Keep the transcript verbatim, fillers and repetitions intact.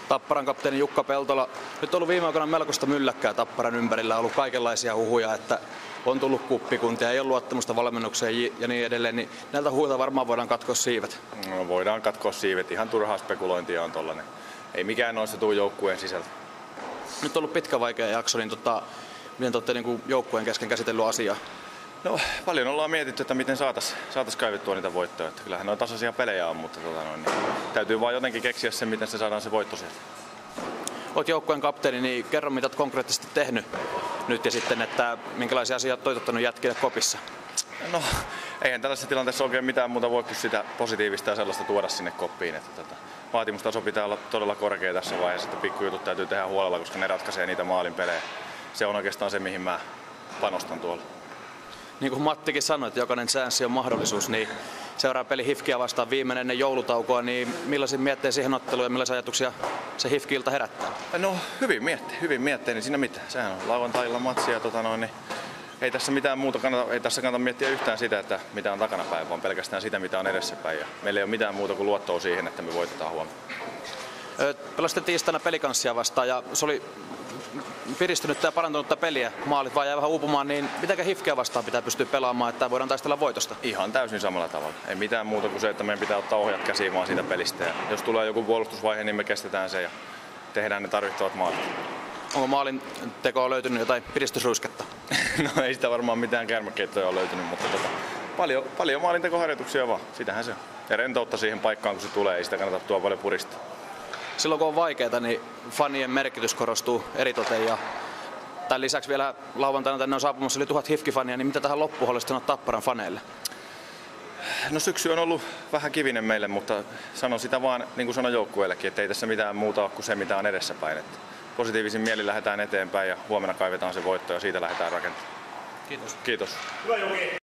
Tapparan kapteeni Jukka Peltola. Nyt on ollut viime aikoina melkoista mylläkkää Tapparan ympärillä, on ollut kaikenlaisia huhuja, että on tullut kuppikuntia, ei ole luottamusta valmennukseen ja niin edelleen. Niin näiltä huhuilta varmaan voidaan katkoa siivet. No, voidaan katkoa siivet, ihan turhaa spekulointia on tollainen. Ei mikään noista tule joukkueen sisältä. Nyt on ollut pitkä vaikea jakso, niin tota, miten te olette niin joukkueen kesken käsitellyt asiaa? No, paljon ollaan mietitty, että miten saataisiin saatais kaivettua niitä voittoja. Että kyllähän noin tasaisia pelejä on, mutta tota noin, niin täytyy vaan jotenkin keksiä se, miten se saadaan se voitto sieltä. Olet joukkueen kapteeni, niin kerro mitä olet konkreettisesti tehnyt nyt ja sitten, että minkälaisia asioita olet toitottanut jätkille kopissa? No, eihän tällaisessa tilanteessa oikein mitään muuta voi kuin sitä positiivista ja sellaista tuoda sinne koppiin. Että tota, vaatimustaso pitää olla todella korkea tässä vaiheessa, että pikkujutut täytyy tehdä huolella, koska ne ratkaisee niitä maalin pelejä. Se on oikeastaan se, mihin mä panostan tuolla. Niin kuin Mattikin sanoi, että jokainen chanssi on mahdollisuus, niin seuraava peli H I F K:ää vastaan viimeinen ennen joulutaukoa, niin millaisia mietteitä siihen otteluun ja millaisia ajatuksia se H I F K-ilta herättää? No hyvin miettii, hyvin miettii, niin siinä mitään. Sehän on lauantailla matsi ja tota noin, niin ei tässä mitään muuta kannata, ei tässä kannata miettiä yhtään sitä, että mitä on takanapäin, vaan pelkästään sitä, mitä on edessäpäin. Ja meillä ei ole mitään muuta kuin luottoa siihen, että me voitetaan huomenna. Pelasitte tiistaina Pelikanssia vastaan ja se oli piristynyttä ja parantunutta peliä. Maalit vaan jäi vähän uupumaan, niin mitenkä H I F K:ää vastaan pitää pystyä pelaamaan, että voidaan taistella voitosta? Ihan täysin samalla tavalla. Ei mitään muuta kuin se, että meidän pitää ottaa ohjat käsiin vaan siitä pelistä. Ja jos tulee joku puolustusvaihe, niin me kestetään se ja tehdään ne tarvittavat maalit. Onko maalin tekoa löytynyt jotain piristysruisketta? No ei sitä varmaan mitään kärmäkeittoja ole löytynyt, mutta tota, paljon, paljon maalintekoharjoituksia vaan. Sitähän se on. Ja rentoutta siihen paikkaan, kun se tulee, ei sitä kannata tuoda paljon puristaa. Silloin kun on vaikeaa, niin fanien merkitys korostuu eritoten. Ja tämän lisäksi vielä lauantaina tänne on saapumassa yli tuhat H I F K-fania, niin mitä tähän loppuun haluaisit sanoa Tapparan faneille? No syksy on ollut vähän kivinen meille, mutta sanon sitä vaan, niin kuin sanoin joukkueellekin, että ei tässä mitään muuta ole kuin se, mitä on edessäpäin. Että positiivisin mieli lähdetään eteenpäin ja huomenna kaivetaan se voitto ja siitä lähdetään rakentamaan. Kiitos. Kiitos. Hyvä Juki.